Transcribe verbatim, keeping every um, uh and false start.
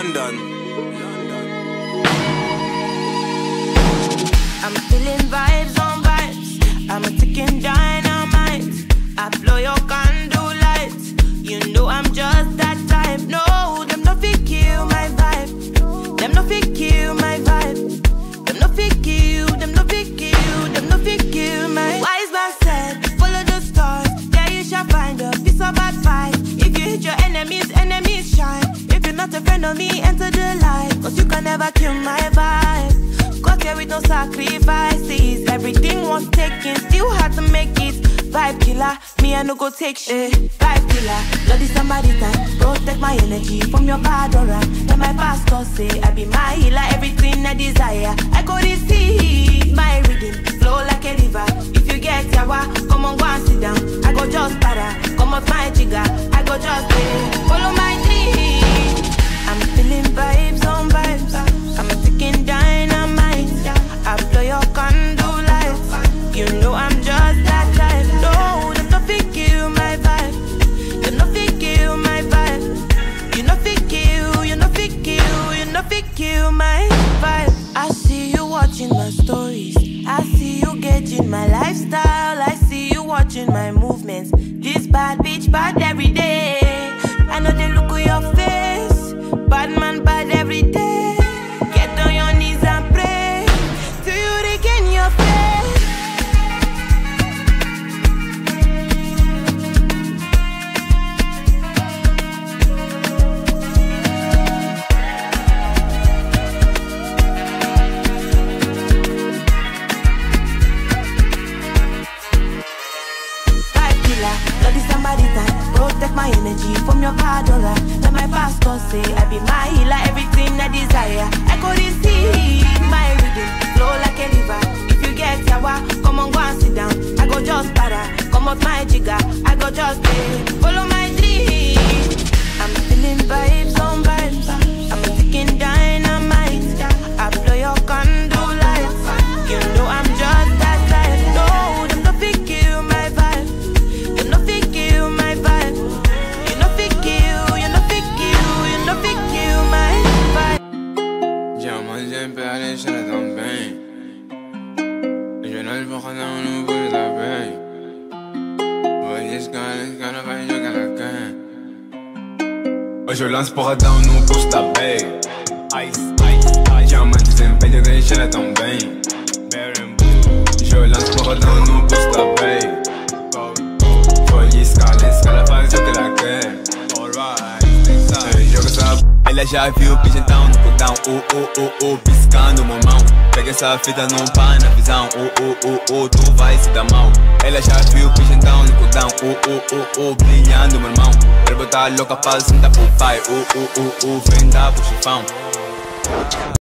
London. I'm feeling vibes on vibes. I'm a ticking dynamite. I blow your candle lights. You know I'm just that type. No, them no fit kill my vibe. Them no fit kill my vibe. Them no fit kill. Them no fit kill. Them no fit kill my. Wise man said, follow the stars. There you shall find a piece of advice. If you hit your enemies, enemies shine. If you're not a friend of me, enter the light. Cause you can never kill my vibe. Got here with no sacrifices. Everything was taken, still had to make it. Vibe killer, me I no go take shit. Vibe killer, bloody Samaritan. Protect my energy from your bad aura. Let my pastor say I be my healer. Everything I desire, I go receive. My rhythm flow like a river. If you get yawa, come on go and sit down. I go just para, come off my jigger. I go just pay, follow my dream. I'm feeling vibes on vibes. I'm a ticking dynamite. I blow your candle lights. You know I'm just that type. No, them no fit kill my vibe. Them no fit kill my vibe. You no fit kill, you no fit kill, you no fit kill my vibe. I see you watching my stories. I see you gauging my lifestyle. I see you watching my movements. This bad bitch bad every day. I know they look at your face. Bad man bad every day. Get on your knees and pray till you regain your faith. Vibe killer, bloody Samaritan. Protect my energy from your bad aura. Let my pastor say I be my healer. Everything I desire, I go receive. My rhythm flow like a river. If you get yawa, come on go and sit down. I go just para, come off my jigger. I go just pay, follow my dream. I'm feeling vibes on vibes. I'm a ticking dynamite. I blow your candle lights. You know I'm just that type. No, them no fit kill my vibe. Them no fit kill my vibe. You no fit kill, you no fit kill, you no fit kill my vibe. Diamant sempre a deixar tão bem. Eu não vou fazer um novo da bem. Vou escalar, escalar, vai jogar na cama. Hoje eu lanço porradão no busto da Bay. Ice, ice, ice. Diamante sempre a deixar tão bem. Hoje eu lanço porradão no busto da Bay. Vou escalar, escalar, faz o que ela quer. Joga essa b... Ela já viu o então no cordão. Oh, oh, oh, oh, piscando uma mão. Pega essa fita num pá na visão. Oh, oh, oh, oh, tu vai se dar mal. Ela já viu o então no cordão. Oh, oh, oh, oh, brilhando meu irmão. Pra botar louca pra sentar pro pai. Oh, oh, oh, oh, vem dar pro chifão.